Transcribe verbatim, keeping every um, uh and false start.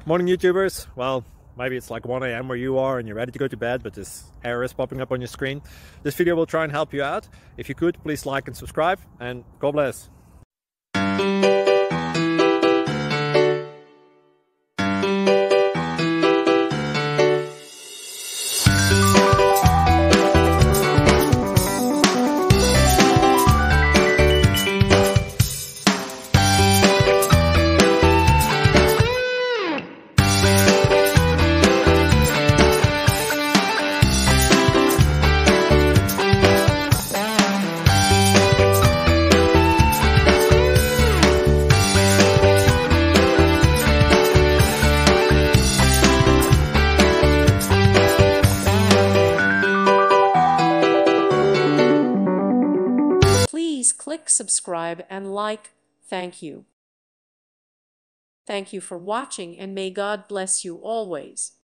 Morning YouTubers. Well, maybe it's like one A M where you are and you're ready to go to bed, but this error is popping up on your screen. This video will try and help you out. If you could, please like and subscribe, and God bless. Please click subscribe and like. Thank you. Thank you for watching, and may God bless you always.